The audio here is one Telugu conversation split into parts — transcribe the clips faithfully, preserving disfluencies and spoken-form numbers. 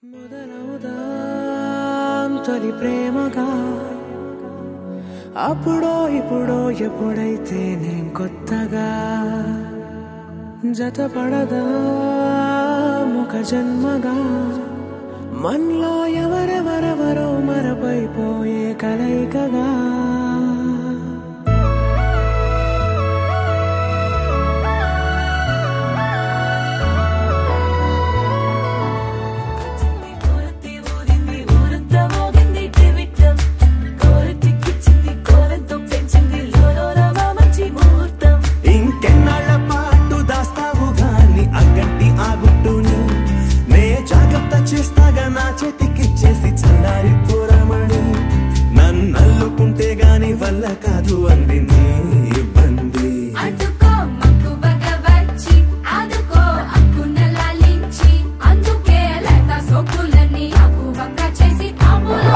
మొదలవుదాం తొలి ప్రేమగా అప్పుడో ఇప్పుడో ఎప్పుడైతే నేను కొత్తగా జతపడదా ముఖ జన్మగా మనలో ఎవరెవరెవరో మరపైపోయే కలయికగా చేస్తాగా నా చేతికిచ్చేసి చల్లారి పోరమణి నన్నల్లుకుంటే గాని వల్ల కాదు అంది నీ ఇబ్బంది అదుకో మక్కువగా వచ్చి అదుకో అక్కున లాలించి అందుకే లేత సోకులని అక్కువగా చేసి తాములో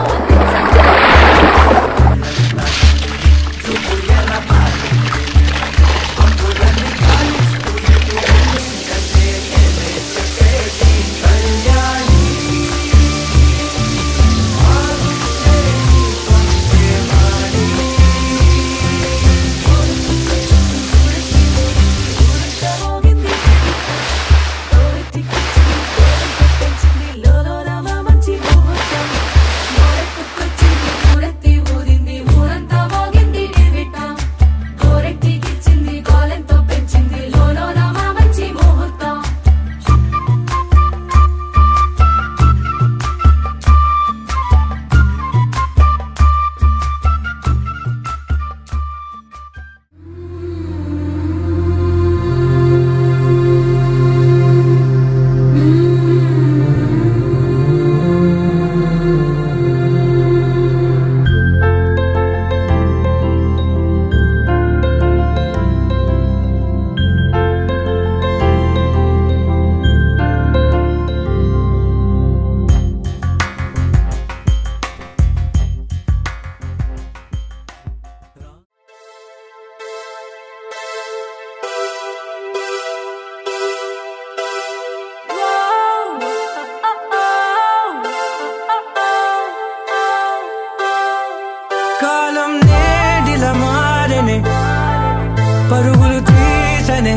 కాలం నేడిల మారనే పరుగులు తీసనే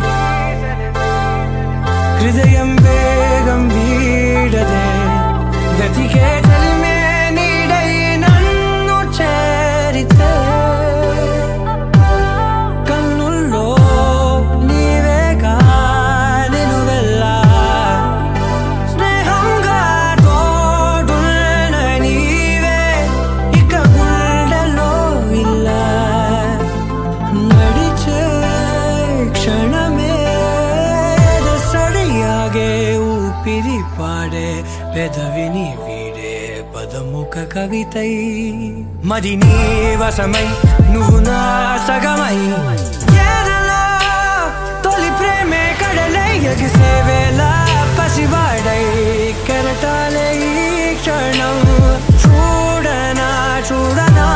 హృదయం వేగం వీడదే గతికే తల్మే నీడై నన్ను చేరితే కన్నుల్లో నీవేగా నేను వెళ్ళా స్నేహంగా తోడున్న నీవే ఇక గుండెలో ఇలా నడిచే క్షణమే సడియాగే ఊపిరి పాడే పెదవిని వీడే పదముఖ కవితై మరి నీ వశమై నువ్వు నా సగమై ఏదలా తొలి ప్రేమే కడలై ఎగిసే వేళ పసివాడై కెరటాలే ఈ క్షణం చూడనా చూడనా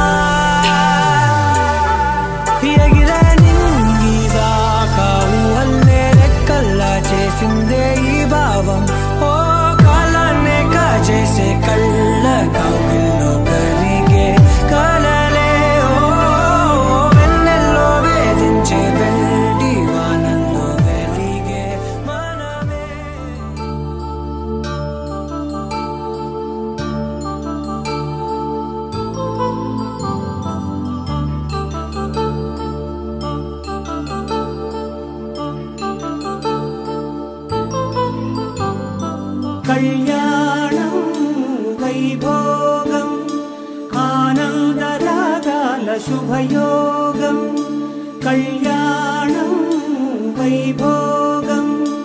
ఎగిరే నింగిదాకా ఊహల్లే రెక్కల్లా చేసిందే ఈ భావం ఓ కాలాన్నే కాచేసే కళ్ళ కౌగిల్లో కరిగే కలలే ఓ వెన్నెల్లో వేధించే వెండి వానల్లో వెలిగే మనమే కళ్యాణం వైభోగం ఆనందరాగాల శుభయోగం కళ్యాణం వైభోగం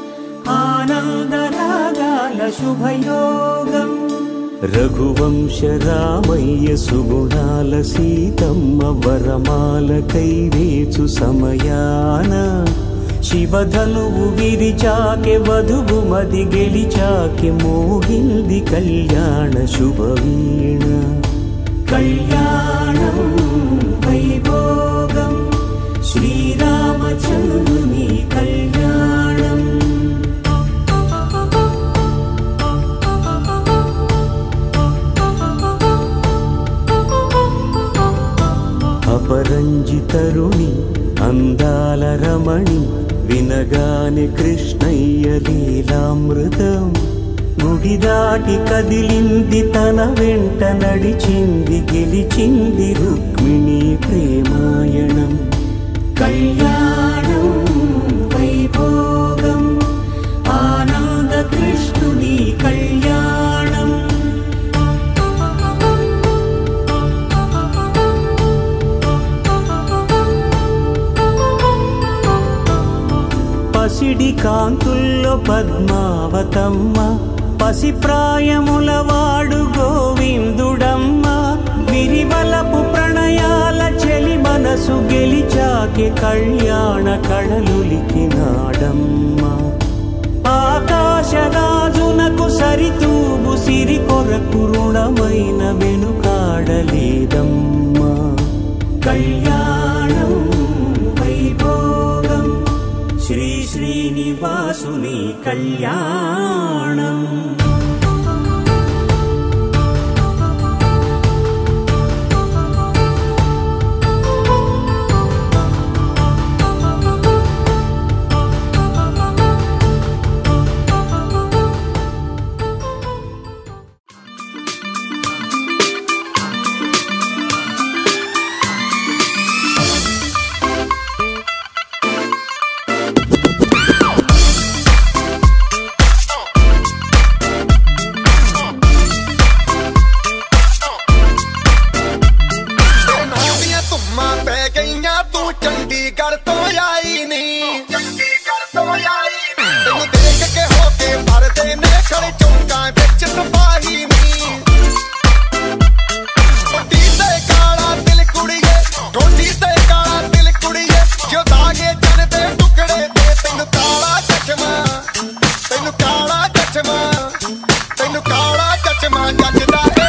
ఆనందరాగాల శుభయోగం రఘువంశ రామయ్య సుగుణాల సీతమ్మ వరమాల కైవేచు సమయాన శివధనువు విరిచాకె వధువు మది గెలిచాకె మోగింది కళ్యాణ శుభవీణ కళ్యాణం వైభోగం శ్రీరామచంద్రుని కళ్యాణం అపరంజి తరుణి అందాల రమణి వినగానే కృష్ణయ్య లీలామృతం గుడి దాటి కదిలింది తన వెంట నడిచింది గెలిచింది రుక్మిణి ప్రేమాయణం కళ్యాణం వైభోగం ఆనంద కృష్ణుని కళ్యాణం పసిడి కాంతుల్లో పద్మావతమ్మ పసిప్రాయముల వాడు గోవిందుడమ్మ విరివలపు ప్రణయాల చెలి మనసు గెలిచాకే కళ్యాణ కళలులికినాడమ్మ ఆకాశరాజునకు సరితూగు సిరి కొరకు రుణమైన వెనుకాడలేదమ్మా కళ్యాణం వైభోగం శ్రీ శ్రీనివాసుని కళ్యాణం Tੈਨੂੰ ਕਾਲਾ ਚਸ਼ਮਾ ਜੱਜਦਾ